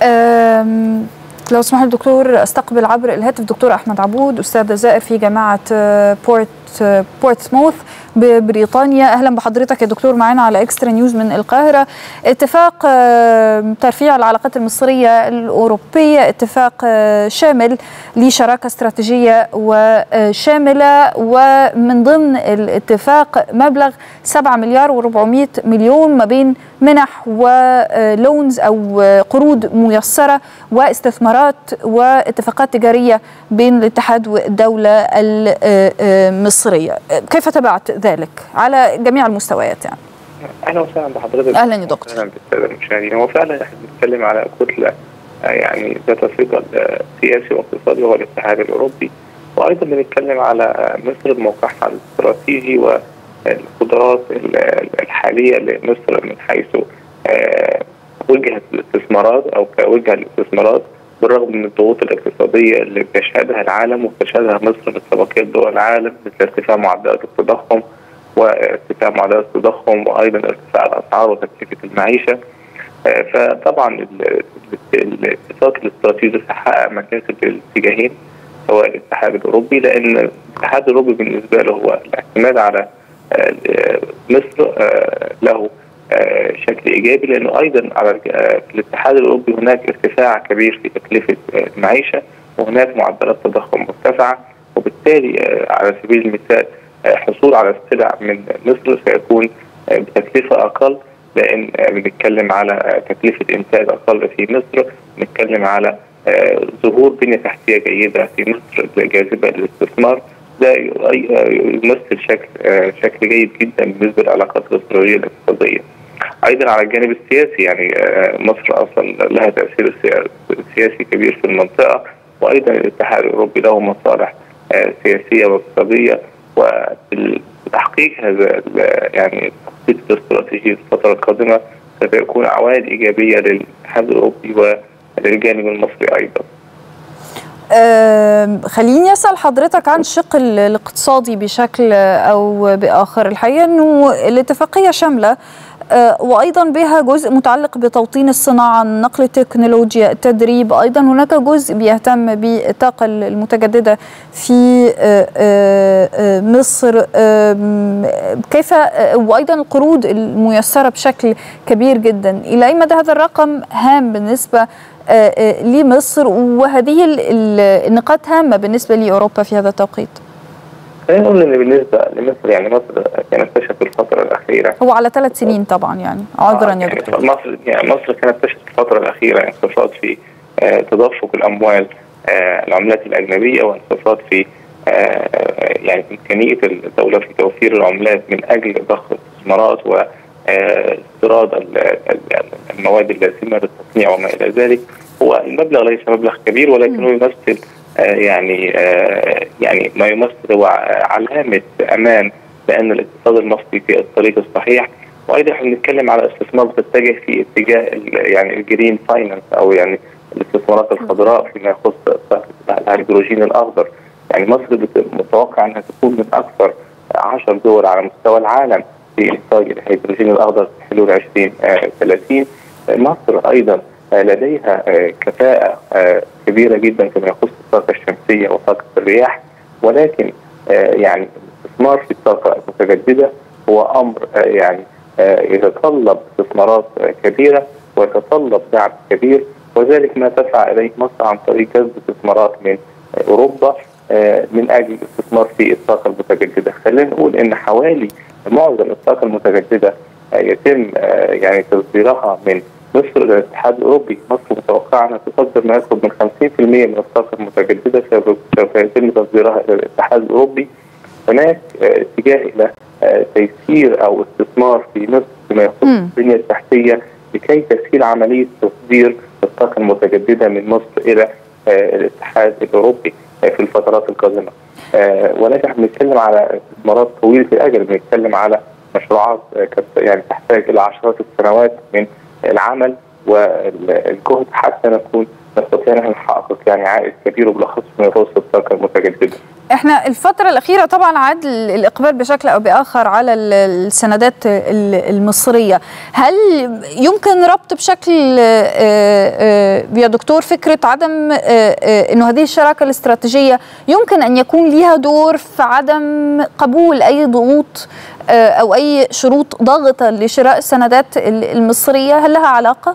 لو سمح الدكتور استقبل عبر الهاتف دكتور أحمد عبود، أستاذ زائر في جامعة بورتسموث ببريطانيا. أهلا بحضرتك يا دكتور معنا على إكسترا نيوز من القاهرة. اتفاق ترفيع العلاقات المصرية الأوروبية اتفاق شامل لشراكة استراتيجية وشاملة، ومن ضمن الاتفاق مبلغ 7 مليار و400 مليون ما بين منح ولونز أو قروض ميسرة واستثمارات واتفاقات تجارية بين الاتحاد والدولة المصرية. كيف تبعت ذلك على جميع المستويات يعني؟ اهلا وسهلا بحضرتك. اهلا يا دكتور. اهلا بالساده المشاهدين. هو فعلا احنا بنتكلم على كتله يعني ذات ثقل سياسي واقتصادي وهو الاتحاد الاوروبي، وايضا بنتكلم على مصر موقعها الاستراتيجي والقدرات الحاليه لمصر من حيث وجهه الاستثمارات او كوجهه الاستثمارات، بالرغم من الضغوط الاقتصاديه اللي بيشهدها العالم وبتشهدها مصر من طبقات دول العالم، مثل ارتفاع معدلات التضخم وايضا ارتفاع الاسعار وتكلفه المعيشه. فطبعا الاتفاق الاستراتيجي حقق مكاسب للاتجاهين سواء الاتحاد الاوروبي، لان الاتحاد الاوروبي بالنسبه له هو الاعتماد على مصر له شكل ايجابي، لانه ايضا على في الاتحاد الاوروبي هناك ارتفاع كبير في تكلفه المعيشه وهناك معدلات تضخم مرتفعه، وبالتالي على سبيل المثال حصول على السلع من مصر سيكون بتكلفه اقل، لان بنتكلم على تكلفه انتاج اقل في مصر، بنتكلم على ظهور بنيه تحتيه جيده في مصر جاذبه للاستثمار. ده يمثل شكل جيد جدا بالنسبه للعلاقات الاستراتيجيه الاقتصاديه. ايضا على الجانب السياسي يعني مصر اصلا لها تاثير سياسي كبير في المنطقه، وايضا الاتحاد الاوروبي له مصالح سياسيه واقتصاديه، وتحقيق هذا يعني التخطيط الاستراتيجي في الفتره القادمه ستكون عوائد ايجابيه للاتحاد الاوروبي وللجانب المصري ايضا. خليني أسأل حضرتك عن الشق الاقتصادي بشكل أو بآخر. الحقيقة أنه الاتفاقية شاملة وأيضا بها جزء متعلق بتوطين الصناعة، نقل التكنولوجيا، التدريب، أيضا هناك جزء بيهتم بالطاقة المتجددة في مصر، كيف وأيضا القروض الميسرة بشكل كبير جدا. إلى أي مدى هذا الرقم هام بالنسبة لمصر، وهذه النقاط هامة بالنسبة لأوروبا في هذا التوقيت؟ خلينا نقول ان بالنسبه لمصر يعني مصر كانت تشهد الفتره الاخيره، هو على 3 سنين طبعا يعني عذرا يا دكتور. مصر كانت تشهد الفتره الاخيره انخفاض في تدفق الاموال العملات الاجنبيه، وانخفاض في يعني امكانيه الدوله في توفير العملات من اجل ضخ الاستثمارات واستيراد المواد اللازمه للتصنيع وما الى ذلك. هو المبلغ ليس مبلغ كبير، ولكنه يمثل يعني ما يمثل هو علامه امان بان الاقتصاد المصري في الطريق الصحيح. وايضا احنا بنتكلم على استثمار بتتجه في اتجاه يعني الجرين فاينانس او يعني الاستثمارات الخضراء فيما يخص الهيدروجين الاخضر. يعني مصر متوقع انها تكون من اكثر 10 دول على مستوى العالم في انتاج الهيدروجين الاخضر في حلول 2030. مصر ايضا لديها كفاءة كبيرة جدا فيما يخص الطاقة الشمسية وطاقة الرياح، ولكن يعني الاستثمار في الطاقة المتجددة هو أمر يعني يتطلب استثمارات كبيرة ويتطلب دعم كبير، وذلك ما تسعى إليه مصر عن طريق جذب استثمارات من أوروبا من أجل الاستثمار في الطاقة المتجددة. خلينا نقول إن حوالي معظم الطاقة المتجددة يتم يعني تصديرها من مصر للاتحاد الاوروبي. مصر متوقعه انها تصدر ما يقرب من 50% من الطاقه المتجدده سوف يتم تصديرها الى الاتحاد الاوروبي. هناك اتجاه الى تيسير او استثمار في مصر فيما يخص البنيه التحتيه لكي تسهيل عمليه تصدير الطاقه المتجدده من مصر الى الاتحاد الاوروبي في الفترات القادمه. ولكن احنا بنتكلم على استثمارات طويله الاجل، بنتكلم على مشروعات يعني تحتاج الى عشرات السنوات من العمل والجهد حتى نكون نستطيع ان نحقق يعني عائد كبير وبالاخص من رؤوس الطاقه المتجدده. احنا الفترة الأخيرة طبعا عاد الإقبال بشكل أو بآخر على السندات المصرية. هل يمكن ربط بشكل يا دكتور فكرة عدم أنه هذه الشراكة الاستراتيجية يمكن أن يكون لها دور في عدم قبول أي ضغوط أو أي شروط ضاغطة لشراء السندات المصرية؟ هل لها علاقة؟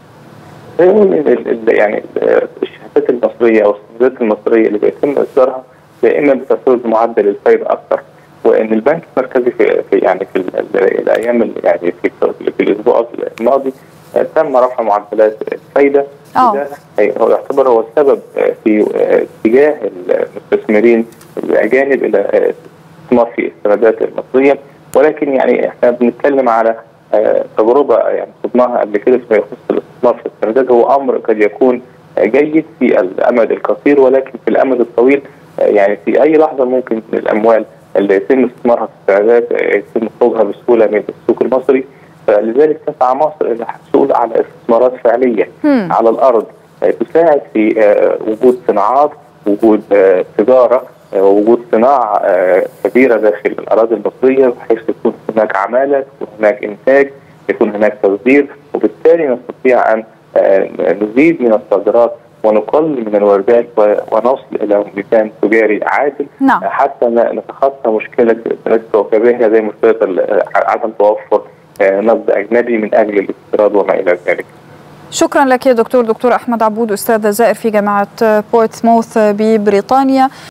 يعني الشهادات المصرية أو السندات المصرية اللي بيتم إصدارها دائما بتفرض معدل الفائده اكثر، وان البنك المركزي في الايام يعني في الاسبوع الماضي تم رفع معدلات الفائده. ده يعتبر هو السبب في اتجاه المستثمرين الاجانب الى الاستثمار في السندات المصريه، ولكن يعني احنا بنتكلم على تجربه يعني خضناها قبل كده فيما يخص الاستثمار في السندات. هو امر قد يكون جيد في الامد القصير، ولكن في الامد الطويل يعني في اي لحظه ممكن الاموال اللي يتم استثمارها في السندات يتم خروجها بسهوله من السوق المصري. فلذلك تسعى مصر الى الحصول على استثمارات فعليه على الارض تساعد في وجود صناعات، وجود تجاره، ووجود صناعه كبيره داخل الاراضي المصريه، بحيث يكون هناك عماله، يكون هناك انتاج، يكون هناك تصدير، وبالتالي نستطيع ان نزيد من الصادرات ونقلل من الواردات ونصل الى ميزان تجاري عادل. حتى نتخطى مشكله الكوكبيه زي مشكله عدم توفر نقد اجنبي من اجل الاستيراد وما الى ذلك. شكرا لك يا دكتور احمد عبود، استاذ زائر في جامعه بورتسموث ببريطانيا.